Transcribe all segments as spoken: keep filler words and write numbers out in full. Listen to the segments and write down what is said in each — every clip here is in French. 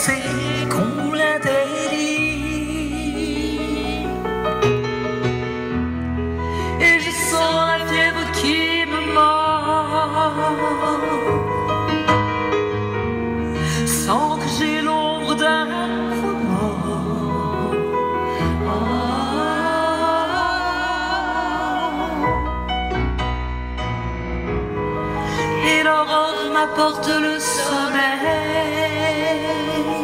pensées qu'on la délie. Et je sens la fièvre qui me mord, sans que j'ai l'ombre d'un remords. Et l'aurore m'apporte le soleil.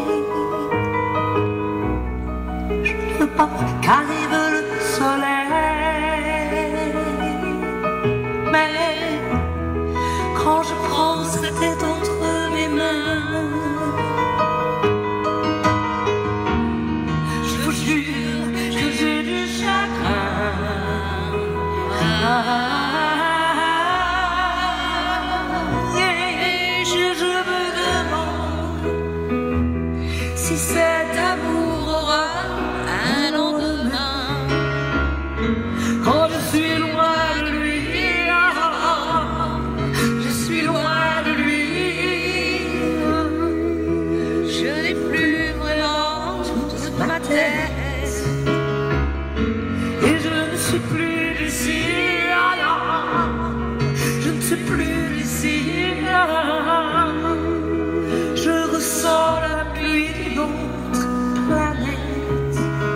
Je ne veux pas qu'arrive le soleil, mais quand je prends sa tête entre mes mains, je vous jure que j'ai du chagrin. Et je, je me demande si cet amour aura un lendemain. Quand je suis loin de lui, je suis loin de lui, je n'ai plus vraiment toute ma tête, et je ne suis plus d'ici, je ne suis plus d'ici. Je ressens la pluie d'une autre planète,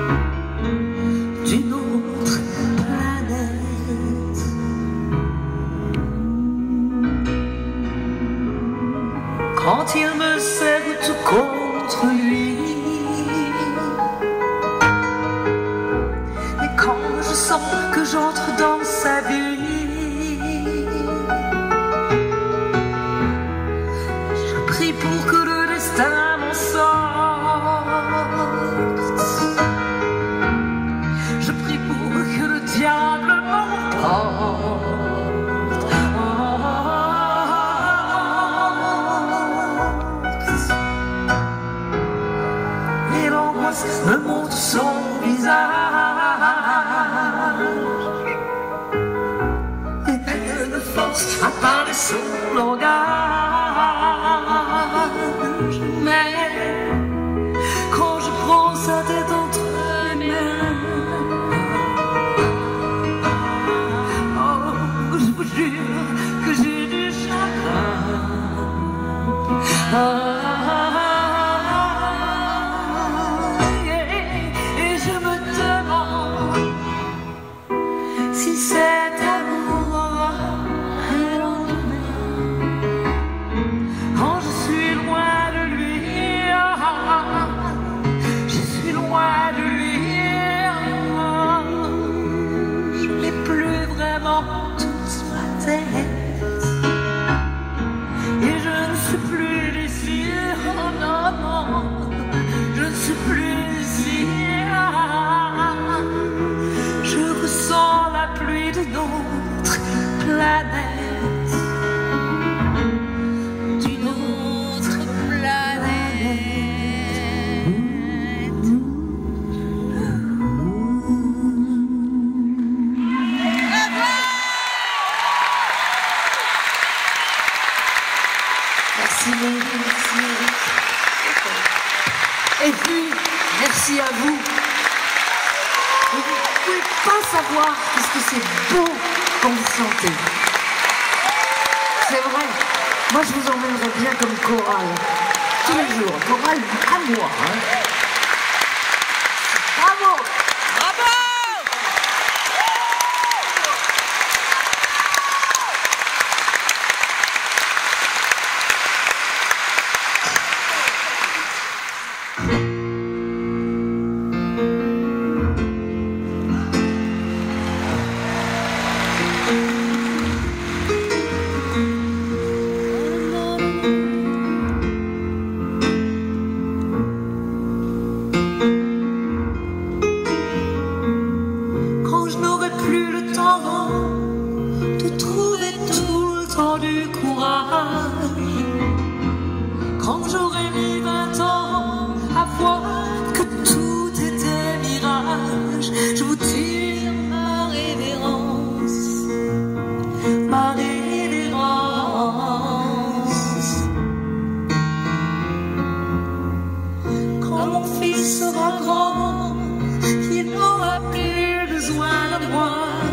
d'une autre planète. Quand il me serre tout contre lui, et quand je sens que j'entre dans sa vie, je prie pour que le destin m'en sorte. Je prie pour que le diable m'emporte. Et l'angoisse me montre son visage, et elle me force à parler son langage. Mais quand je prends sa tête entre mes mains, oh, je vous jure que j'ai du chagrin. Ah, et, et je me demande si cet amour aura un lendemain. Quand je suis loin de lui, je suis loin de lui, je n'ai plus vraiment toute ma tête, et je ne suis plus d'ici, oh non, non, je ne suis plus d'ici. Je ressens la pluie d'une autre planète, d'une autre planète. Merci, merci. Et puis, merci à vous. Vous ne pouvez pas savoir parce que c'est beau quand vous chantez. C'est vrai. Moi, je vous emmènerais bien comme chorale. Tous les jours. Chorale à moi. Hein. Bravo! Bravo! Quand je n'aurai plus le temps de trouver tout le temps du courage, quand j'aurai mis vingt ans à voir mon fils sera grand, il n'aura plus besoin de moi.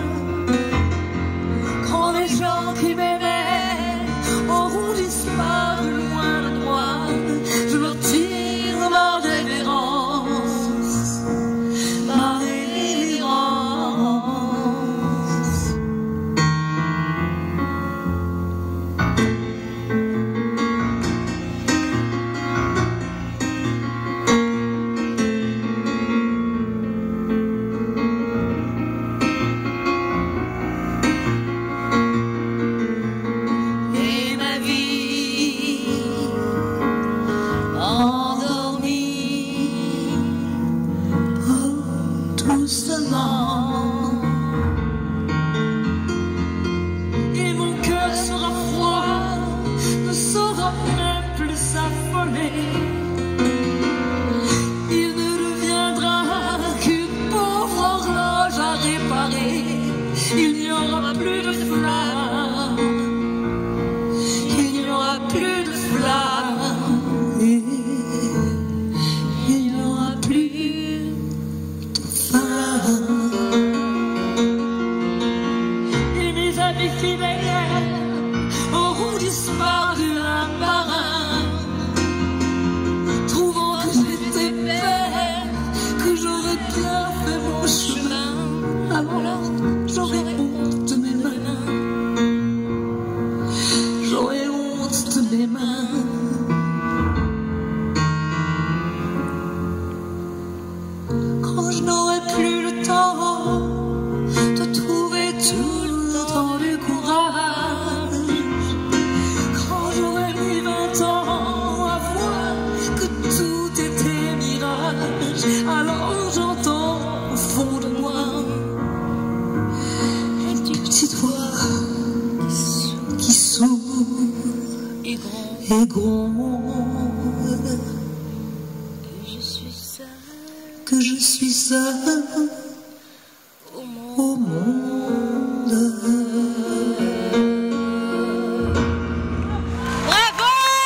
Quand les gens qui m'aimaient auront disparu loin de moi, je leur tire ma révérence, ma révérence. Et ma vie endormie, oh, doucement, et mon cœur sera froid, ne saura même plus s'affoler. Il ne deviendra qu'une pauvre horloge à réparer. Il n'y aura plus de flamme, il n'y aura plus de flamme, et il n'y aura plus de flamme. Et mes amis fidèles auront disparu un par un, trouvant que j'étais belle, que j'aurais bien fait mon chemin. Alors j'aurais honte de mes mains, j'aurais honte de mes mains. Quand je n'aurai plus le temps de trouver tout le temps du courage, quand j'aurai mis vingt ans à voir que tout était mirage, alors j'entends au fond de moi une petite voix qui s'ouvre et gronde que je suis seule, que je suis seule au monde. Bravo!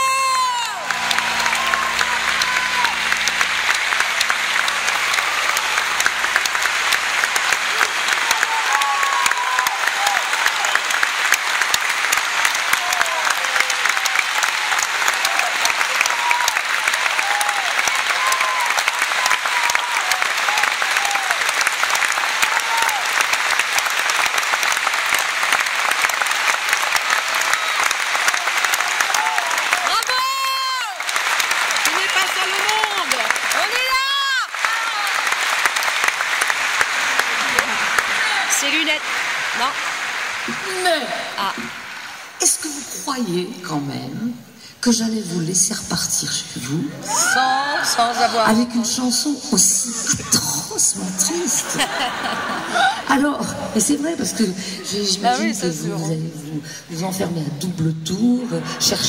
Ses lunettes. Non. Mais Ah. est-ce que vous croyez quand même que j'allais vous laisser repartir chez vous Sans, sans avoir... avec une chanson aussi atrocement triste? Alors, et c'est vrai parce que j'imagine Ah oui, que c'est vous, sûr. vous allez vous, vous enfermer à double tour, chercher...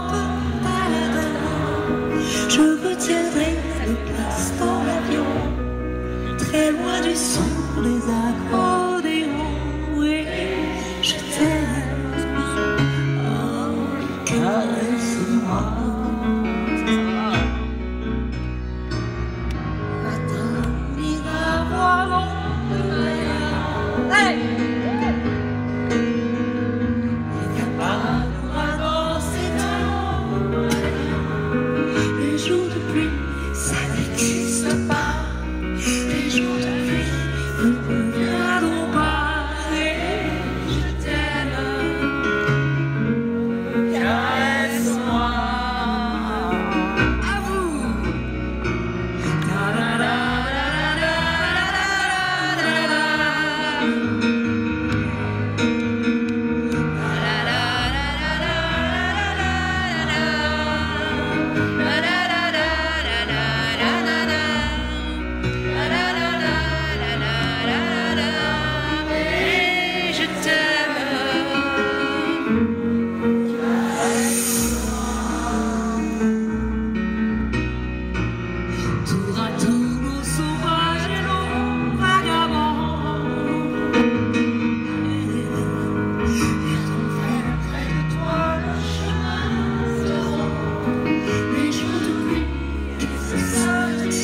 Je retiendrai les places dans l'avion, très loin du son des accordéons. Oui, je t'aime, oh, caresse-moi. Matin, on ira voir l'ombre. Hey! Il n'y a pas d'ouragan, c'est l'ombre. Les jours de pluie, ça n'existe pas. Les jours de pluie ne reviendront pas. Et je t'aime, caresse-moi. À vous. Et je t'aime. Tour à tour, nos sauvages et nos vagabonds. Viendront faire près de toi le chemin feront. Les jours de pluie qui se soldent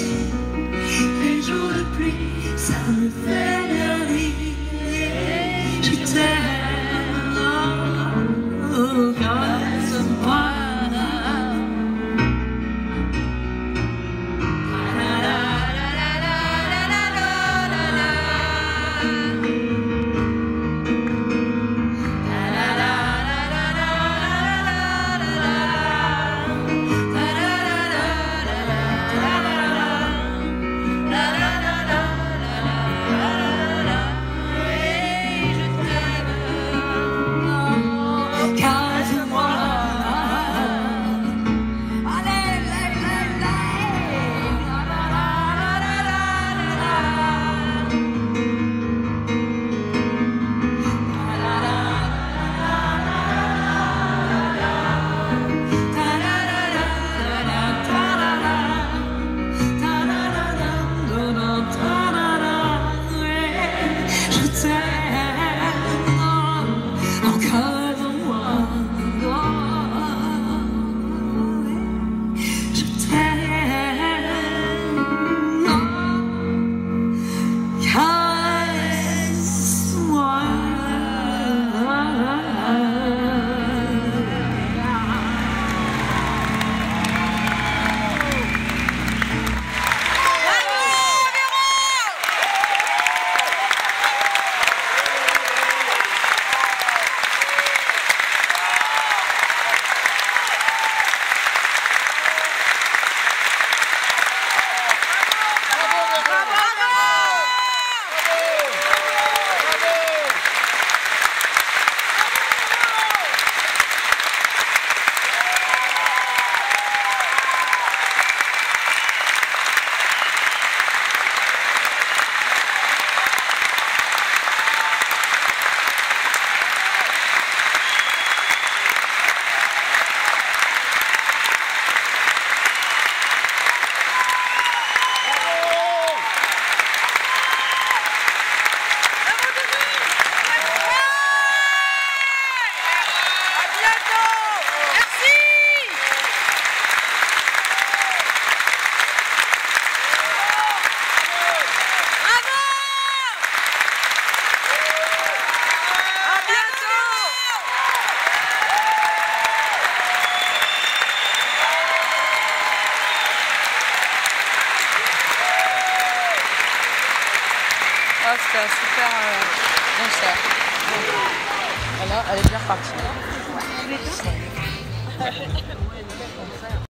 Ah, c'était un super euh, concert. Voilà, elle est bien repartie.